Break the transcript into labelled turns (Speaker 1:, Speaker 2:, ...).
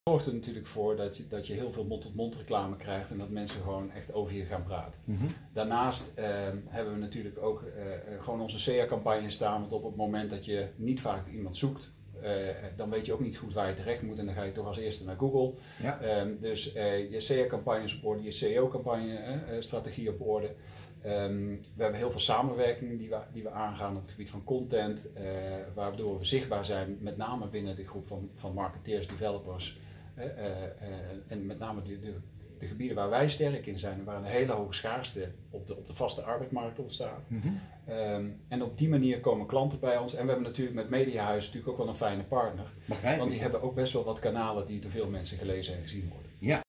Speaker 1: zorgt er natuurlijk voor dat je heel veel mond-tot-mond reclame krijgt en dat mensen gewoon echt over je gaan praten. Daarnaast hebben we natuurlijk ook gewoon onze SEA-campagne staan, want op het moment dat je niet vaak iemand zoekt, dan weet je ook niet goed waar je terecht moet en dan ga je toch als eerste naar Google.
Speaker 2: Ja.
Speaker 1: Dus je SEA-campagnes op orde, je SEO-campagne-strategie op orde. We hebben heel veel samenwerkingen die we aangaan op het gebied van content, waardoor we zichtbaar zijn, met name binnen de groep van marketeers, developers en met name de gebieden waar wij sterk in zijn en waar een hele hoge schaarste op de vaste arbeidsmarkt ontstaat. En op die manier komen klanten bij ons en we hebben natuurlijk met Mediahuis natuurlijk ook wel een fijne partner, want die hebben ook best wel wat kanalen die door veel mensen gelezen en gezien worden.
Speaker 2: Ja.